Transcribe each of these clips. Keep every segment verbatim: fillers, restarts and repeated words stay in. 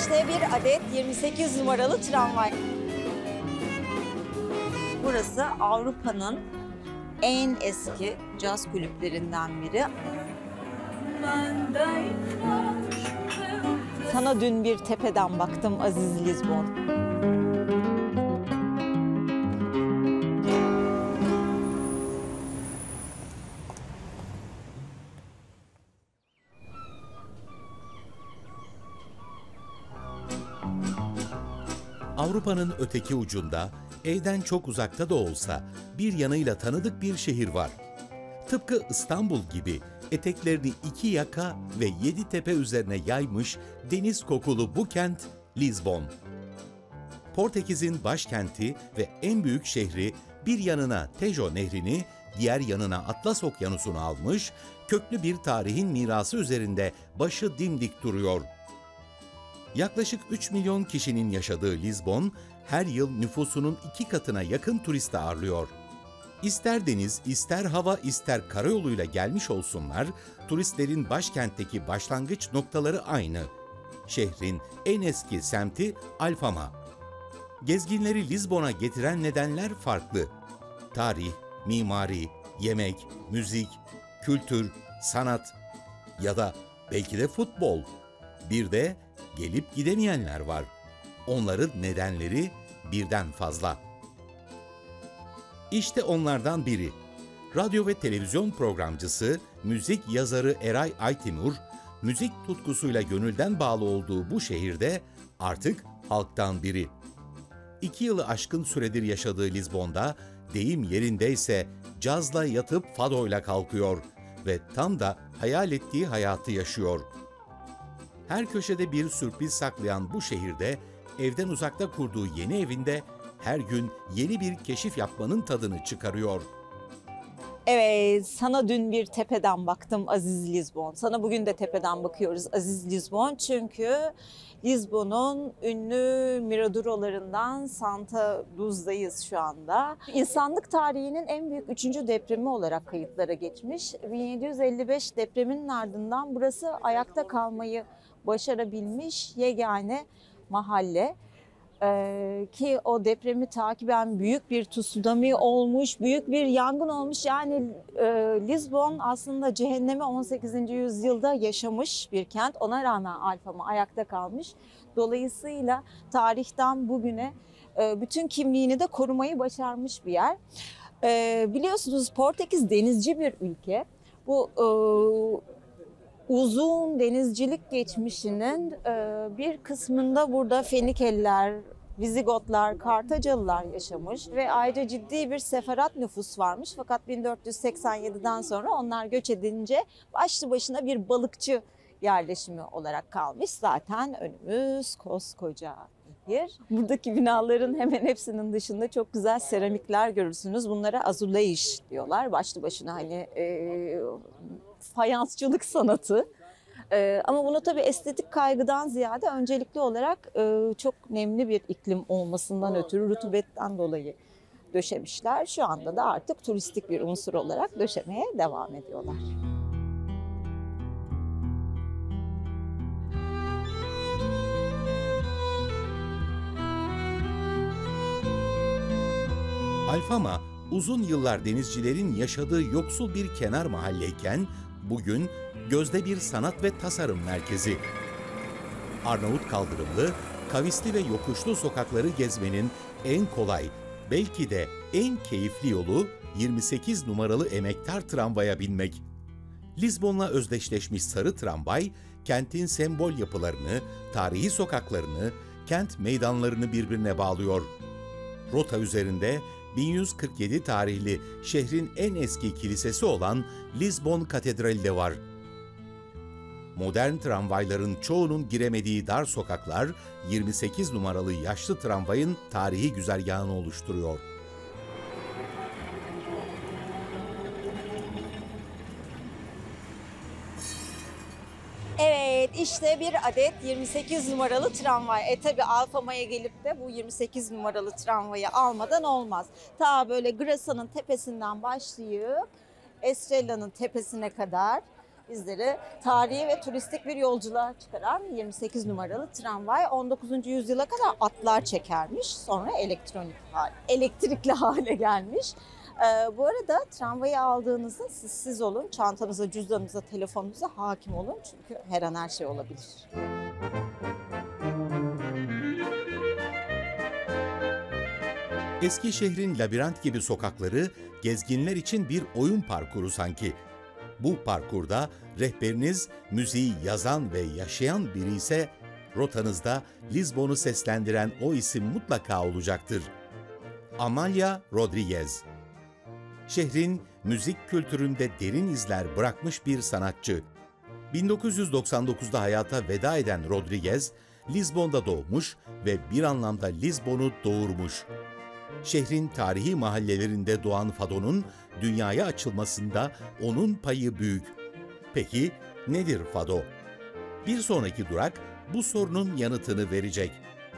İşte bir adet yirmi sekiz numaralı tramvay. Burası Avrupa'nın en eski caz kulüplerinden biri. Sana dün bir tepeden baktım Aziz Lizbon. Avrupa'nın öteki ucunda, evden çok uzakta da olsa bir yanıyla tanıdık bir şehir var. Tıpkı İstanbul gibi eteklerini iki yaka ve yedi tepe üzerine yaymış deniz kokulu bu kent Lizbon. Portekiz'in başkenti ve en büyük şehri bir yanına Tejo Nehri'ni, diğer yanına Atlas Okyanusu'nu almış, köklü bir tarihin mirası üzerinde başı dimdik duruyor. Yaklaşık üç milyon kişinin yaşadığı Lizbon, her yıl nüfusunun iki katına yakın turist ağırlıyor. İster deniz, ister hava, ister karayoluyla gelmiş olsunlar, turistlerin başkentteki başlangıç noktaları aynı. Şehrin en eski semti Alfama. Gezginleri Lizbon'a getiren nedenler farklı. Tarih, mimari, yemek, müzik, kültür, sanat ya da belki de futbol. Bir de gelip gidemeyenler var. Onların nedenleri birden fazla. İşte onlardan biri. Radyo ve televizyon programcısı, müzik yazarı Eray Aytimur, müzik tutkusuyla gönülden bağlı olduğu bu şehirde artık halktan biri. İki yılı aşkın süredir yaşadığı Lizbon'da, deyim yerindeyse cazla yatıp fadoyla kalkıyor ve tam da hayal ettiği hayatı yaşıyor. Her köşede bir sürpriz saklayan bu şehirde, evden uzakta kurduğu yeni evinde her gün yeni bir keşif yapmanın tadını çıkarıyor. Evet, sana dün bir tepeden baktım Aziz Lizbon. Sana bugün de tepeden bakıyoruz Aziz Lizbon. Çünkü Lizbon'un ünlü miradouralarından Santa Luz'dayız şu anda. İnsanlık tarihinin en büyük üçüncü depremi olarak kayıtlara geçmiş. bin yedi yüz elli beş depreminin ardından burası ayakta kalmayı başarabilmiş yegane mahalle. Ee, ki o depremi takiben büyük bir tsunami olmuş, büyük bir yangın olmuş. Yani e, Lizbon aslında cehennemi on sekizinci yüzyılda yaşamış bir kent. Ona rağmen Alfama ayakta kalmış. Dolayısıyla tarihten bugüne e, bütün kimliğini de korumayı başarmış bir yer. E, biliyorsunuz Portekiz denizci bir ülke. Bu e, uzun denizcilik geçmişinin bir kısmında burada Fenikeliler, Vizigotlar, Kartacalılar yaşamış ve ayrıca ciddi bir seferat nüfus varmış. Fakat bin dört yüz seksen yediden sonra onlar göç edince başlı başına bir balıkçı yerleşimi olarak kalmış. Zaten önümüz koskoca yer. Buradaki binaların hemen hepsinin dışında çok güzel seramikler görürsünüz. Bunlara azuleyiş diyorlar. Başlı başına hani e, fayansçılık sanatı. Ee, ama bunu tabii estetik kaygıdan ziyade öncelikli olarak e, çok nemli bir iklim olmasından ötürü rutubetten dolayı döşemişler. Şu anda da artık turistik bir unsur olarak döşemeye devam ediyorlar. Alfama, uzun yıllar denizcilerin yaşadığı yoksul bir kenar mahalleyken, bugün gözde bir sanat ve tasarım merkezi. Arnavut kaldırımlı, kavisli ve yokuşlu sokakları gezmenin en kolay, belki de en keyifli yolu yirmi sekiz numaralı emektar tramvaya binmek. Lizbon'la özdeşleşmiş sarı tramvay, kentin sembol yapılarını, tarihi sokaklarını, kent meydanlarını birbirine bağlıyor. Rota üzerinde bin yüz kırk yedi tarihli şehrin en eski kilisesi olan Lizbon Katedrali de var. Modern tramvayların çoğunun giremediği dar sokaklar yirmi sekiz numaralı yaşlı tramvayın tarihi güzergahını oluşturuyor. Evet, işte bir adet yirmi sekiz numaralı tramvay. E tabi Alfama'ya gelip de bu yirmi sekiz numaralı tramvayı almadan olmaz. Ta böyle Grasa'nın tepesinden başlayıp Estrella'nın tepesine kadar Bizleri tarihi ve turistik bir yolculuğa çıkaran yirmi sekiz numaralı tramvay on dokuzuncu yüzyıla kadar atlar çekermiş. Sonra elektronik hal, elektrikli hale gelmiş. Ee, bu arada tramvayı aldığınızda siz siz olun, çantanıza, cüzdanınıza, telefonunuza hakim olun. Çünkü her an her şey olabilir. Eski şehrin labirent gibi sokakları gezginler için bir oyun parkuru sanki. Bu parkurda rehberiniz müziği yazan ve yaşayan biri ise rotanızda Lizbon'u seslendiren o isim mutlaka olacaktır. Amália Rodrigues. Şehrin müzik kültüründe derin izler bırakmış bir sanatçı. bin dokuz yüz doksan dokuzda hayata veda eden Rodrigues, Lizbon'da doğmuş ve bir anlamda Lizbon'u doğurmuş. Şehrin tarihi mahallelerinde doğan Fado'nun dünyaya açılmasında onun payı büyük. Peki nedir Fado? Bir sonraki durak bu sorunun yanıtını verecek.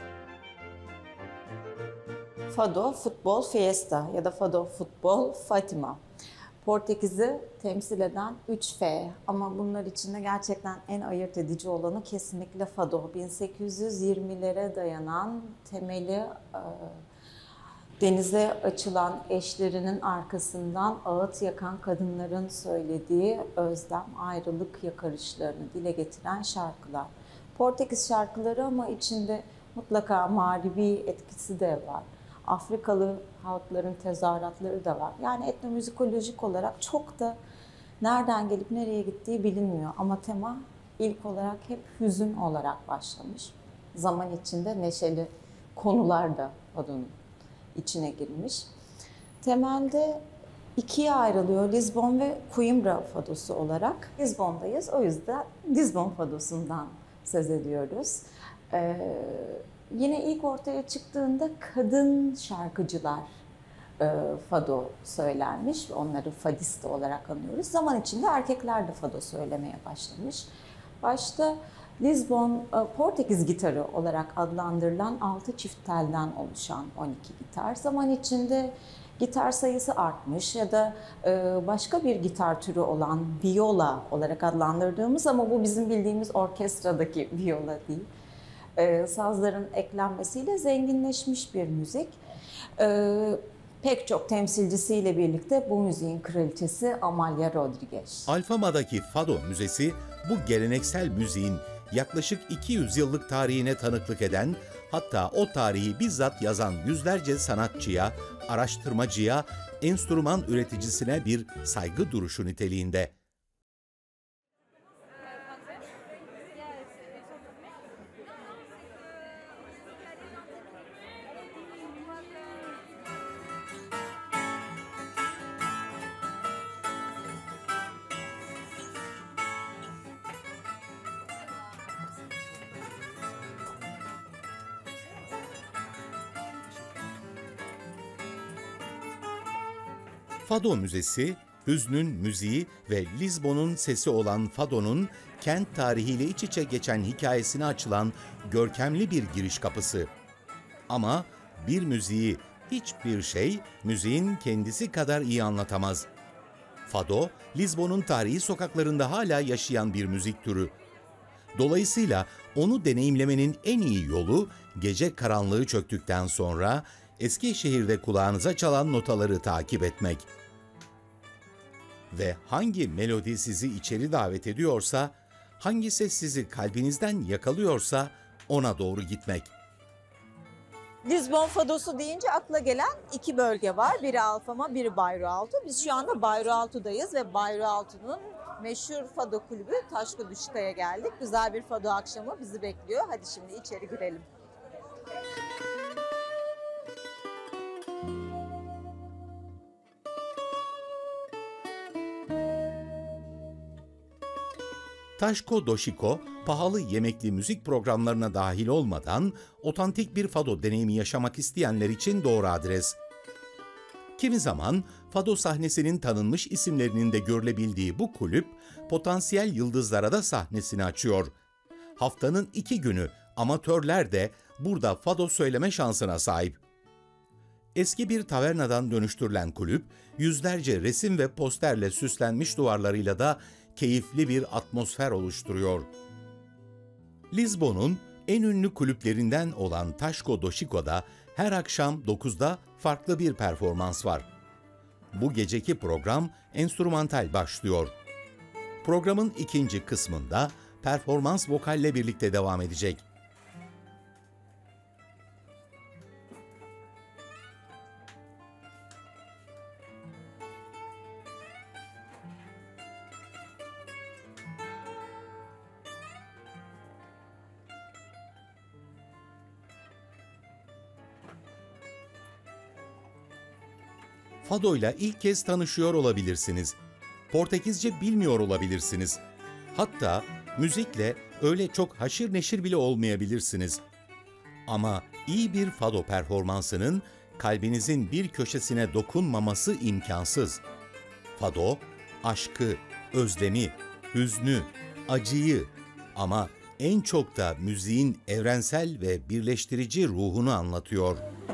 Fado, futbol fiesta ya da Fado, futbol Fatima. Portekiz'i temsil eden üç F ama bunlar içinde gerçekten en ayırt edici olanı kesinlikle Fado. bin sekiz yüz yirmilere dayanan temeli e, denize açılan eşlerinin arkasından ağıt yakan kadınların söylediği özlem, ayrılık yakarışlarını dile getiren şarkılar. Portekiz şarkıları ama içinde mutlaka mağribi etkisi de var. Afrikalı halkların tezahüratları da var. Yani etnomüzikolojik olarak çok da nereden gelip nereye gittiği bilinmiyor. Ama tema ilk olarak hep hüzün olarak başlamış. Zaman içinde neşeli konular da Fado'nun içine girmiş. Temelde ikiye ayrılıyor Lizbon ve Coimbra Fadosu olarak. Lizbon'dayız, o yüzden Lizbon Fadosu'ndan söz ediyoruz. Ee, yine ilk ortaya çıktığında kadın şarkıcılar e, Fado söylenmiş. Onları fadiste olarak anıyoruz. Zaman içinde erkekler de Fado söylemeye başlamış. Başta Lizbon, Portekiz gitarı olarak adlandırılan altı çift telden oluşan on iki gitar. Zaman içinde gitar sayısı artmış ya da başka bir gitar türü olan viola olarak adlandırdığımız ama bu bizim bildiğimiz orkestradaki viola değil. Sazların eklenmesiyle zenginleşmiş bir müzik. Pek çok temsilcisiyle birlikte bu müziğin kraliçesi Amália Rodrigues. Alfama'daki Fado Müzesi bu geleneksel müziğin yaklaşık iki yüz yıllık tarihine tanıklık eden, hatta o tarihi bizzat yazan yüzlerce sanatçıya, araştırmacıya, enstrüman üreticisine bir saygı duruşu niteliğinde. Fado Müzesi, hüznün müziği ve Lizbon'un sesi olan Fado'nun kent tarihiyle iç içe geçen hikayesine açılan görkemli bir giriş kapısı. Ama bir müziği hiçbir şey müziğin kendisi kadar iyi anlatamaz. Fado, Lizbon'un tarihi sokaklarında hala yaşayan bir müzik türü. Dolayısıyla onu deneyimlemenin en iyi yolu gece karanlığı çöktükten sonra eski şehirde kulağınıza çalan notaları takip etmek. Ve hangi melodi sizi içeri davet ediyorsa, hangi ses sizi kalbinizden yakalıyorsa ona doğru gitmek. Lizbon Fadosu deyince akla gelen iki bölge var. Biri Alfama, biri Bairro Biz şu anda Bairro ve Bairro meşhur Fado kulübü Taşko Duşika'ya geldik. Güzel bir Fado akşamı bizi bekliyor. Hadi şimdi içeri girelim. Taşko Doşiko, pahalı yemekli müzik programlarına dahil olmadan otantik bir Fado deneyimi yaşamak isteyenler için doğru adres. Kimi zaman Fado sahnesinin tanınmış isimlerinin de görülebildiği bu kulüp, potansiyel yıldızlara da sahnesini açıyor. Haftanın iki günü amatörler de burada Fado söyleme şansına sahip. Eski bir tavernadan dönüştürülen kulüp, yüzlerce resim ve posterle süslenmiş duvarlarıyla da keyifli bir atmosfer oluşturuyor. Lizbon'un en ünlü kulüplerinden olan Taşko do Chico'da her akşam dokuzda farklı bir performans var. Bu geceki program enstrümantal başlıyor. Programın ikinci kısmında performans vokalle birlikte devam edecek. Fado'yla ilk kez tanışıyor olabilirsiniz. Portekizce bilmiyor olabilirsiniz. Hatta müzikle öyle çok haşır neşir bile olmayabilirsiniz. Ama iyi bir fado performansının kalbinizin bir köşesine dokunmaması imkansız. Fado, aşkı, özlemi, hüznü, acıyı ama en çok da müziğin evrensel ve birleştirici ruhunu anlatıyor.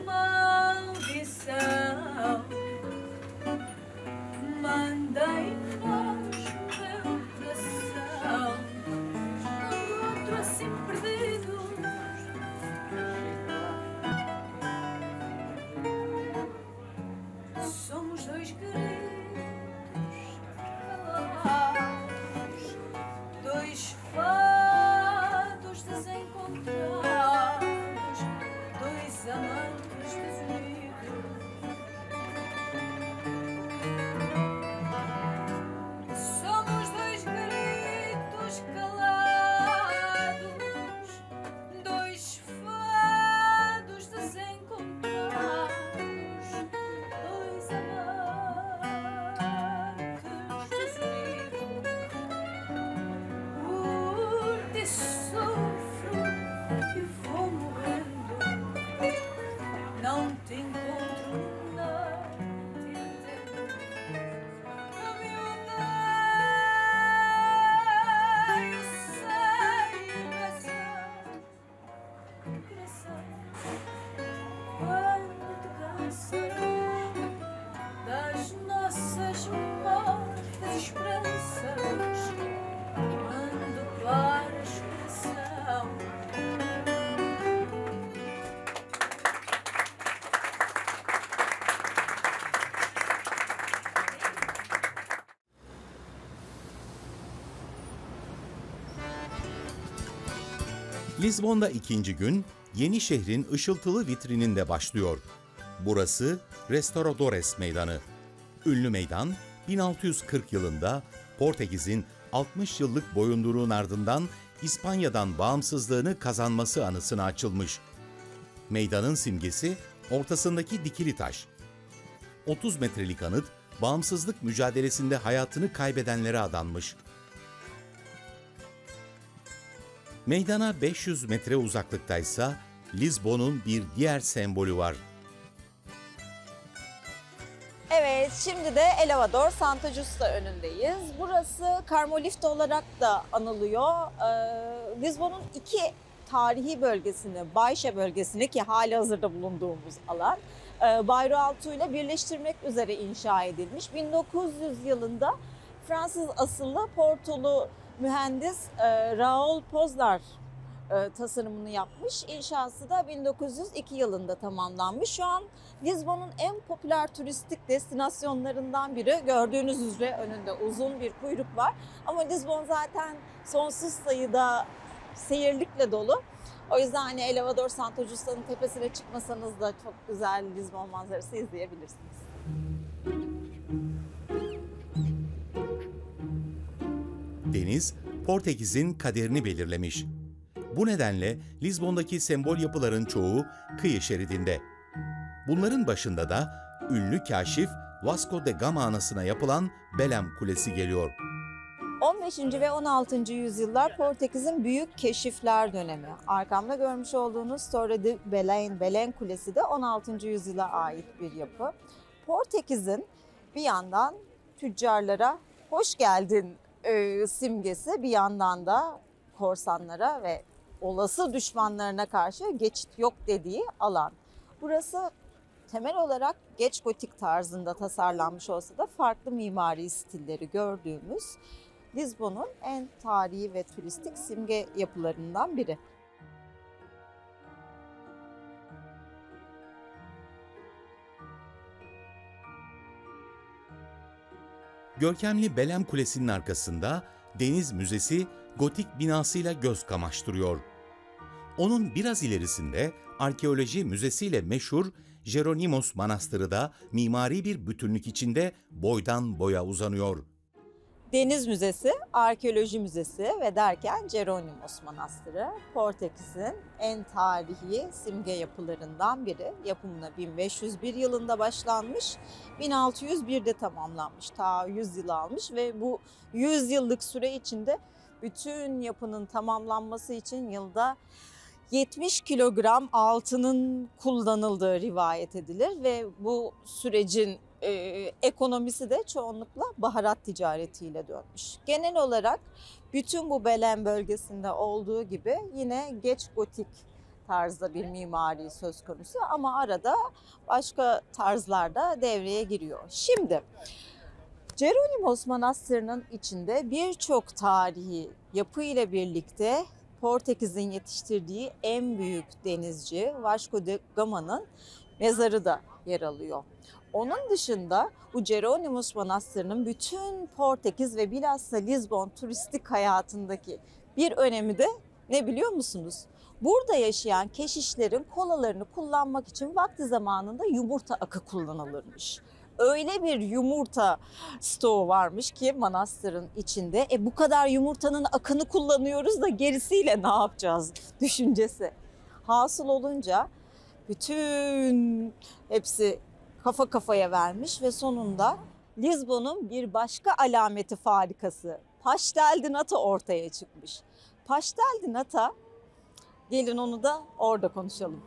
Lizbon'da ikinci gün yeni şehrin ışıltılı vitrininde başlıyor. Burası Restauradores Meydanı. Ünlü meydan bin altı yüz kırk yılında Portekiz'in altmış yıllık boyunduruğun ardından İspanya'dan bağımsızlığını kazanması anısına açılmış. Meydanın simgesi ortasındaki dikili taş. otuz metrelik anıt bağımsızlık mücadelesinde hayatını kaybedenlere adanmış. Meydana beş yüz metre uzaklıktaysa Lizbon'un bir diğer sembolü var. Evet, şimdi de Elevador Santa Justa önündeyiz. Burası Carmolifte olarak da anılıyor. Ee, Lizbon'un iki tarihi bölgesini, Baixa bölgesini ki hali hazırda bulunduğumuz alan, e, Bairro ile birleştirmek üzere inşa edilmiş. bin dokuz yüz yılında Fransız asıllı Portolu mühendis e, Raoul Pozlar e, tasarımını yapmış. İnşası da bin dokuz yüz iki yılında tamamlanmış. Şu an Lizbon'un en popüler turistik destinasyonlarından biri. Gördüğünüz üzere önünde uzun bir kuyruk var. Ama Lizbon zaten sonsuz sayıda seyirlikle dolu. O yüzden hani Elevador Santa Justa'nın tepesine çıkmasanız da çok güzel Lizbon manzarası izleyebilirsiniz. Deniz, Portekiz'in kaderini belirlemiş. Bu nedenle Lizbon'daki sembol yapıların çoğu kıyı şeridinde. Bunların başında da ünlü kaşif Vasco da Gama anısına yapılan Belém Kulesi geliyor. on beşinci ve on altıncı yüzyıllar Portekiz'in büyük keşifler dönemi. Arkamda görmüş olduğunuz Torre de Belém, Belém Kulesi de on altıncı yüzyıla ait bir yapı. Portekiz'in bir yandan tüccarlara hoş geldin e, simgesi, bir yandan da korsanlara ve olası düşmanlarına karşı geçit yok dediği alan. Burası temel olarak geç gotik tarzında tasarlanmış olsa da farklı mimari stilleri gördüğümüz Lizbon'un en tarihi ve turistik simge yapılarından biri. Görkemli Belem Kulesi'nin arkasında Deniz Müzesi gotik binasıyla göz kamaştırıyor. Onun biraz ilerisinde arkeoloji müzesiyle meşhur Jeronimos Manastırı da mimari bir bütünlük içinde boydan boya uzanıyor. Deniz Müzesi, Arkeoloji Müzesi ve derken Jeronimos Manastırı, Portekiz'in en tarihi simge yapılarından biri. Yapımına bin beş yüz bir yılında başlanmış, bin altı yüz birde tamamlanmış. Ta yüz yıl almış ve bu yüz yıllık süre içinde bütün yapının tamamlanması için yılda yetmiş kilogram altının kullanıldığı rivayet edilir ve bu sürecin e, ekonomisi de çoğunlukla baharat ticaretiyle dönmüş. Genel olarak bütün bu Belem bölgesinde olduğu gibi yine geç gotik tarzda bir mimari söz konusu ama arada başka tarzlar da devreye giriyor. Şimdi Jeronimos Manastırı'nın içinde birçok tarihi yapı ile birlikte Portekiz'in yetiştirdiği en büyük denizci Vasco da Gama'nın mezarı da yer alıyor. Onun dışında bu Jeronimos Manastırı'nın bütün Portekiz ve bilhassa Lizbon turistik hayatındaki bir önemi de ne biliyor musunuz? Burada yaşayan keşişlerin kolalarını kullanmak için vakti zamanında yumurta akı kullanılırmış. Öyle bir yumurta stoğu varmış ki manastırın içinde. E bu kadar yumurtanın akını kullanıyoruz da gerisiyle ne yapacağız düşüncesi. Hasıl olunca bütün hepsi kafa kafaya vermiş ve sonunda Lizbon'un bir başka alameti farikası pastel de nata ortaya çıkmış. Pastel de nata, gelin onu da orada konuşalım.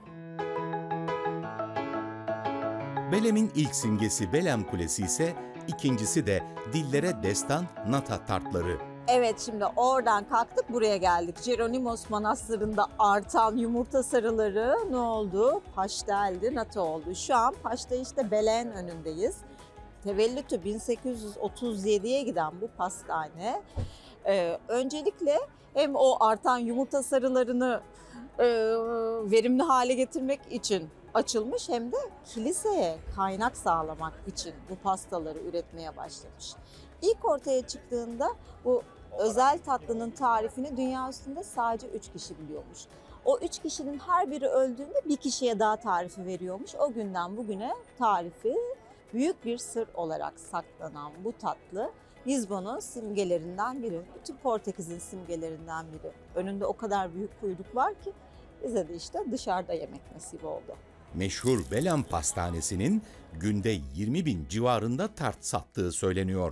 Belem'in ilk simgesi Belem Kulesi ise ikincisi de dillere destan nata tartları. Evet, şimdi oradan kalktık buraya geldik. Jeronimos Manastırı'nda artan yumurta sarıları ne oldu? Pasteldi, nata oldu. Şu an Paşta işte Belen önündeyiz. Tevellütü bin sekiz yüz otuz yediye giden bu pastane e, öncelikle hem o artan yumurta sarılarını e, verimli hale getirmek için açılmış hem de kiliseye kaynak sağlamak için bu pastaları üretmeye başlamış. İlk ortaya çıktığında bu özel tatlının tarifini dünya üstünde sadece üç kişi biliyormuş. O üç kişinin her biri öldüğünde bir kişiye daha tarifi veriyormuş. O günden bugüne tarifi büyük bir sır olarak saklanan bu tatlı Lizbon'un simgelerinden biri. Bütün Portekiz'in simgelerinden biri. Önünde o kadar büyük kuyruk var ki bize de işte dışarıda yemek nasip oldu. Meşhur Belem Pastanesi'nin günde yirmi bin civarında tart sattığı söyleniyor.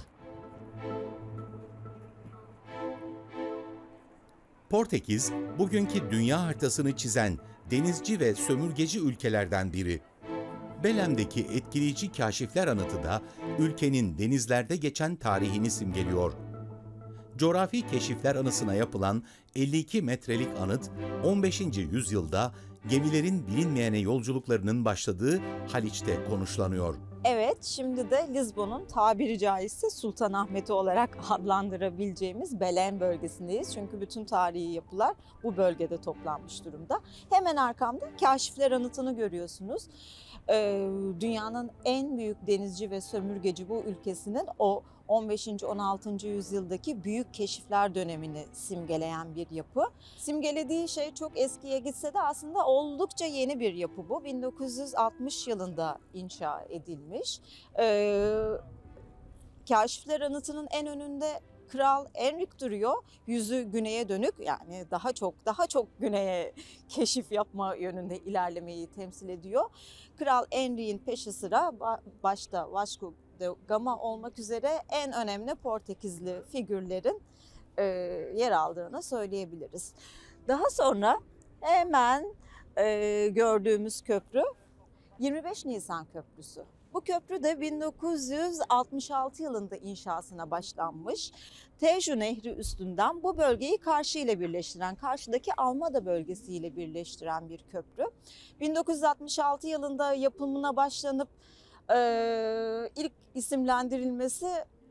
Portekiz, bugünkü dünya haritasını çizen denizci ve sömürgeci ülkelerden biri. Belem'deki etkileyici kaşifler anıtı da ülkenin denizlerde geçen tarihini simgeliyor. Coğrafi keşifler anısına yapılan elli iki metrelik anıt, on beşinci yüzyılda gemilerin bilinmeyene yolculuklarının başladığı Haliç'te konuşlanıyor. Evet, şimdi de Lizbon'un tabiri caizse Sultanahmet'i olarak adlandırabileceğimiz Belém bölgesindeyiz. Çünkü bütün tarihi yapılar bu bölgede toplanmış durumda. Hemen arkamda Kaşifler Anıtı'nı görüyorsunuz. Ee, dünyanın en büyük denizci ve sömürgeci bu ülkesinin o on beşinci on altıncı yüzyıldaki büyük keşifler dönemini simgeleyen bir yapı. Simgelediği şey çok eskiye gitse de aslında oldukça yeni bir yapı bu. bin dokuz yüz altmış yılında inşa edilmiş. Ee, Kaşifler Anıtı'nın en önünde Kral Enrik duruyor. Yüzü güneye dönük, yani daha çok daha çok güneye keşif yapma yönünde ilerlemeyi temsil ediyor. Kral Enrik'in peşi sıra başta Vasco da Gama olmak üzere en önemli Portekizli figürlerin e, yer aldığını söyleyebiliriz. Daha sonra hemen e, gördüğümüz köprü yirmi beş Nisan Köprüsü. Bu köprü de bin dokuz yüz altmış altı yılında inşasına başlanmış. Tejo Nehri üstünden bu bölgeyi karşı ile birleştiren, karşıdaki Almada bölgesiyle birleştiren bir köprü. bin dokuz yüz altmış altı yılında yapımına başlanıp e, ilk isimlendirilmesi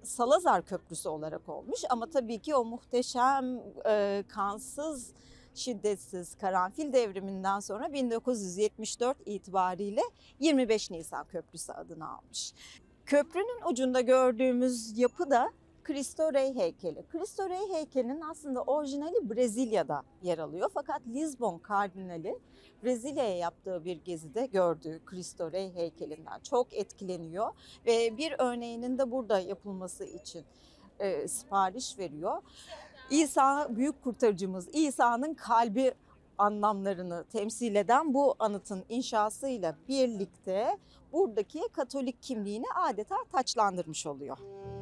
Salazar Köprüsü olarak olmuş ama tabii ki o muhteşem e, kansız, şiddetsiz karanfil devriminden sonra bin dokuz yüz yetmiş dört itibariyle yirmi beş Nisan Köprüsü adını almış. Köprünün ucunda gördüğümüz yapı da Cristo Rey heykeli. Cristo Rey heykelinin aslında orijinali Brezilya'da yer alıyor. Fakat Lizbon kardinali Brezilya'ya yaptığı bir gezide gördüğü Cristo Rey heykelinden çok etkileniyor ve bir örneğinin de burada yapılması için e, sipariş veriyor. İsa, büyük kurtarıcımız İsa'nın kalbi anlamlarını temsil eden bu anıtın inşasıyla birlikte buradaki Katolik kimliğini adeta taçlandırmış oluyor.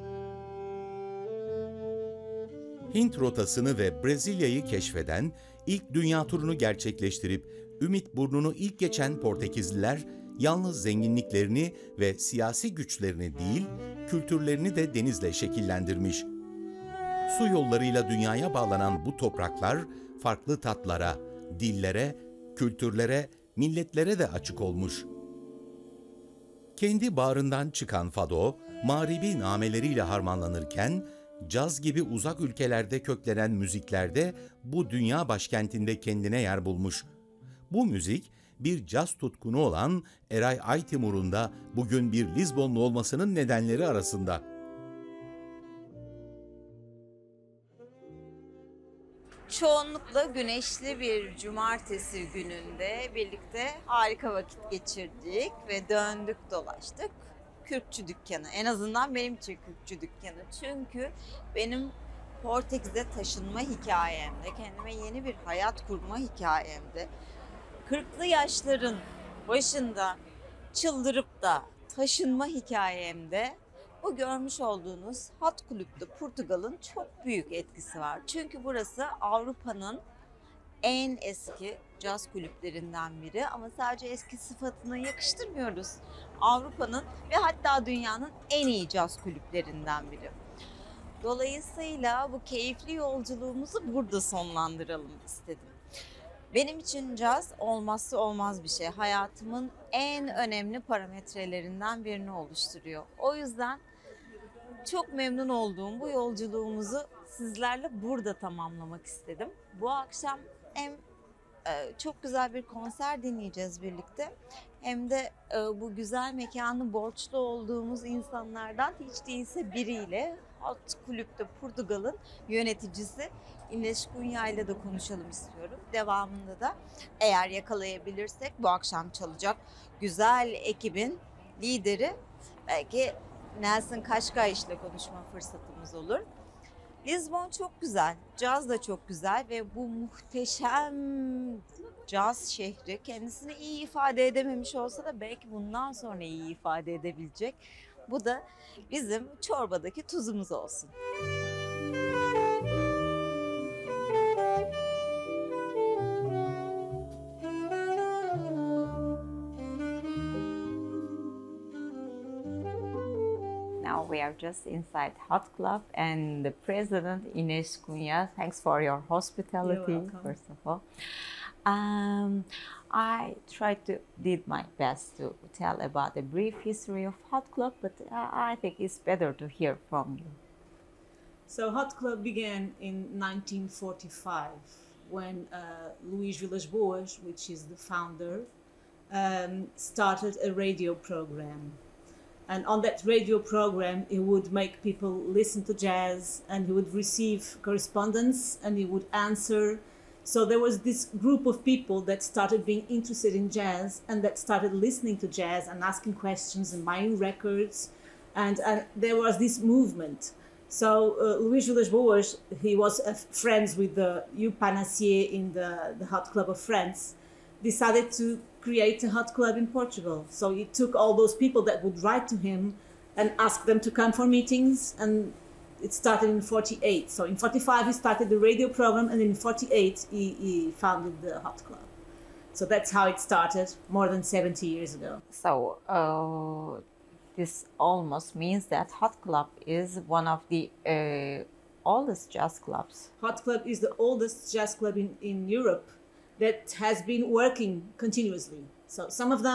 Hint rotasını ve Brezilya'yı keşfeden, ilk dünya turunu gerçekleştirip Ümit Burnu'nu ilk geçen Portekizliler, yalnız zenginliklerini ve siyasi güçlerini değil, kültürlerini de denizle şekillendirmiş. Su yollarıyla dünyaya bağlanan bu topraklar, farklı tatlara, dillere, kültürlere, milletlere de açık olmuş. Kendi bağrından çıkan fado, mağribi nameleriyle harmanlanırken, caz gibi uzak ülkelerde köklenen müziklerde bu dünya başkentinde kendine yer bulmuş. Bu müzik, bir caz tutkunu olan Eray Aytimur'un da bugün bir Lizbonlu olmasının nedenleri arasında. Çoğunlukla güneşli bir cumartesi gününde birlikte harika vakit geçirdik ve döndük dolaştık. Kürkçü dükkanı, en azından benim için kürkçü dükkanı. Çünkü benim Portekiz'e taşınma hikayemde, kendime yeni bir hayat kurma hikayemde, kırklı yaşların başında çıldırıp da taşınma hikayemde bu görmüş olduğunuz Hot Club'de Portugal'ın çok büyük etkisi var. Çünkü burası Avrupa'nın en eski caz kulüplerinden biri ama sadece eski sıfatını yakıştırmıyoruz. Avrupa'nın ve hatta dünyanın en iyi caz kulüplerinden biri. Dolayısıyla bu keyifli yolculuğumuzu burada sonlandıralım istedim. Benim için caz olmazsa olmaz bir şey. Hayatımın en önemli parametrelerinden birini oluşturuyor. O yüzden çok memnun olduğum bu yolculuğumuzu sizlerle burada tamamlamak istedim. Bu akşam hem çok güzel bir konser dinleyeceğiz birlikte, hem de bu güzel mekanı borçlu olduğumuz insanlardan hiç değilse biriyle, Hot Club'de Portugal'ın yöneticisi Ines Cunha ile de konuşalım istiyorum. Devamında da eğer yakalayabilirsek bu akşam çalacak güzel ekibin lideri belki Nelson Cascais ile konuşma fırsatımız olur. Lizbon çok güzel, caz da çok güzel ve bu muhteşem caz şehri kendisini iyi ifade edememiş olsa da belki bundan sonra iyi ifade edebilecek. Bu da bizim çorbadaki tuzumuz olsun. Now we are just inside Hot Club and the president Ines Cunha. Thanks for your hospitality, first of all. Um, I tried to did my best to tell about the brief history of Hot Club, but I think it's better to hear from you. So Hot Club began in nineteen forty-five when uh, Luís Vilas Boas, which is the founder, um, started a radio program. And on that radio program, he would make people listen to jazz, and he would receive correspondence, and he would answer. So there was this group of people that started being interested in jazz, and that started listening to jazz and asking questions and buying records. And, and there was this movement. So uh, Luís Vilas Boas, he was uh, friends with the Hugues Panassier in the, the Hot Club of France, decided to create a hot club in Portugal. So he took all those people that would write to him and ask them to come for meetings, and it started in forty-eight. So in forty-five he started the radio program, and in forty-eight he, he founded the Hot Club. So that's how it started more than seventy years ago. So uh, this almost means that Hot Club is one of the uh, oldest jazz clubs. Hot Club is the oldest jazz club in, in Europe that has been working continuously. So some of them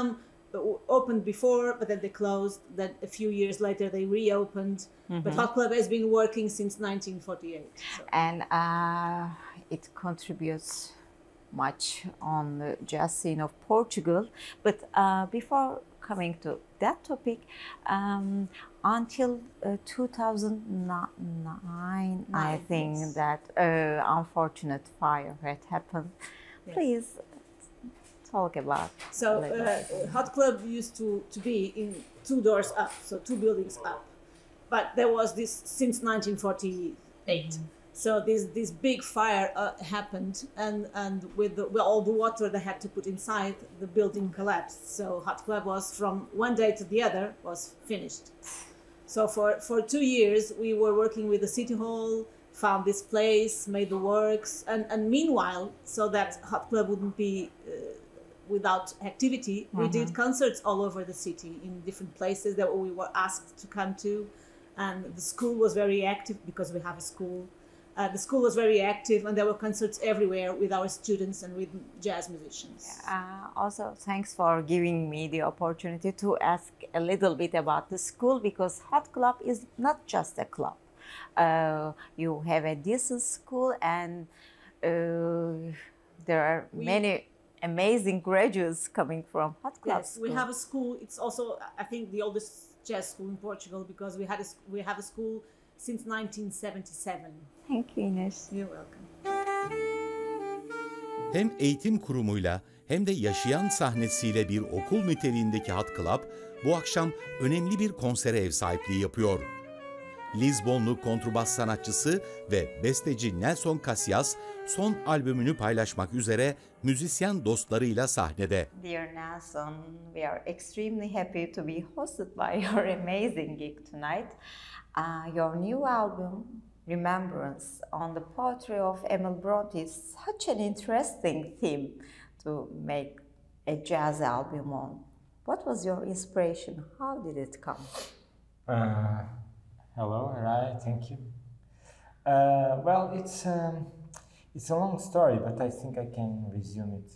opened before, but then they closed. Then a few years later they reopened. But Hot Club has been working since nineteen forty-eight. So. And uh, it contributes much on the jazz scene of Portugal. But uh, before coming to that topic, um, until uh, two thousand nine, I think yes. that uh, unfortunate fire had happened. Yes. Please talk about. So uh, Hot Club used to, to be in two doors up, so two buildings up. But there was this since nineteen forty-eight. Mm-hmm. So this this big fire uh, happened, and and with, the, with all the water they had to put inside, the building collapsed. So Hot Club was from one day to the other was finished. So for for two years we were working with the city hall, found this place, made the works, and and meanwhile, so that Hot Club wouldn't be uh, without activity, mm-hmm. we did concerts all over the city in different places that we were asked to come to, and the school was very active because we have a school. Uh, the school was very active, and there were concerts everywhere with our students and with jazz musicians. Uh, also, thanks for giving me the opportunity to ask a little bit about the school, because Hot Club is not just a club. Uh, you have a decent school, and uh, there are we, many amazing graduates coming from Hot Club. Yes, we have a school. It's also, I think, the oldest jazz school in Portugal, because we had a, we have a school since nineteen seventy-seven. Thank you, Ines. You're welcome. Hem eğitim kurumuyla hem de yaşayan sahnesiyle bir okul niteliğindeki Hot Club bu akşam önemli bir konsere ev sahipliği yapıyor. Lizbonlu kontrbas sanatçısı ve besteci Nelson Casillas son albümünü paylaşmak üzere müzisyen dostlarıyla sahnede. Dear Nelson, we are extremely happy to be hosted by your amazing gig tonight. Uh, your new album, Remembrance, on the poetry of Emil Bronte, is such an interesting theme to make a jazz album on. What was your inspiration? How did it come? Uh, hello, Arai, thank you. Uh, well, it's um, it's a long story, but I think I can resume it.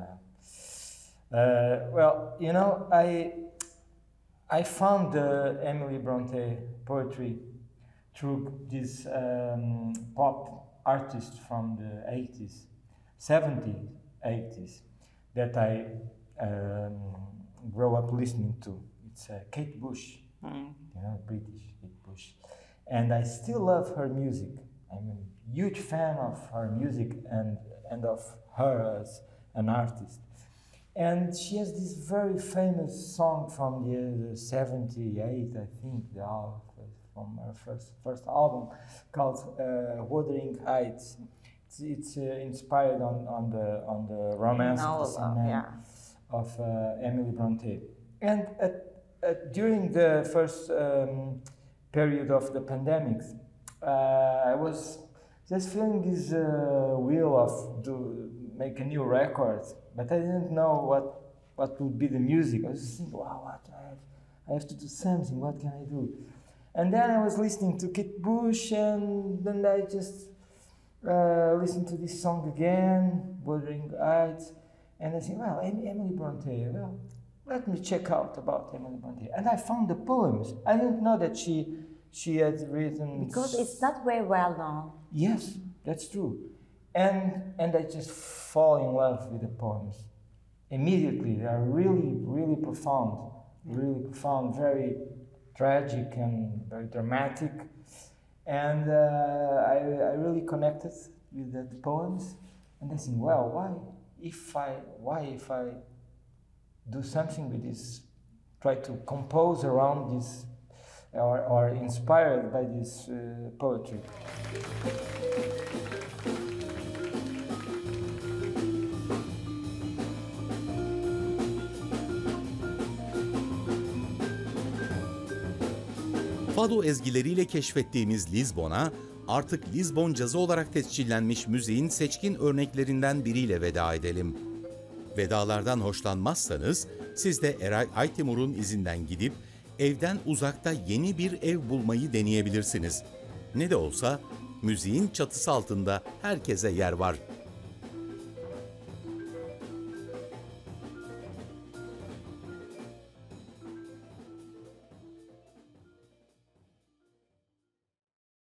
Uh, uh, well, you know, I I found the Emily Bronte poetry through this um, pop artist from the eighties, seventies, eighties, that I um, grew up listening to. It's uh, Kate Bush, mm. you know, British Kate Bush. And I still love her music. I'm a huge fan of her music and, and of her as an artist. And she has this very famous song from the, the seventy-eight, I think, the album, from her first first album, called uh, Wuthering Heights. It's, it's uh, inspired on, on the on the romance no, of, the yeah. of uh, Emily Bronte. And at, at, during the first um, period of the pandemic, uh, I was just feeling this uh, will of to make a new record, but I didn't know what what would be the music. I was just thinking, wow, what I have, I have to do something. What can I do? And then I was listening to Kate Bush, and then I just uh, listened to this song again, Wuthering Heights, and I said, well, Emily Bronte, well, let me check out about Emily Bronte. And I found the poems. I didn't know that she she had written... Because it's not very well known. Yes, that's true. And, and I just fall in love with the poems. Immediately, they are really, really profound, really profound, very tragic and very dramatic, and uh, I, I really connected with the poems, and I think, well, why if I why if I do something with this, try to compose around this, or, or inspired by this uh, poetry. Fado ezgileriyle keşfettiğimiz Lizbon'a artık Lizbon cazı olarak tescillenmiş müziğin seçkin örneklerinden biriyle veda edelim. Vedalardan hoşlanmazsanız siz de Eray Aytemur'un izinden gidip evden uzakta yeni bir ev bulmayı deneyebilirsiniz. Ne de olsa müziğin çatısı altında herkese yer var.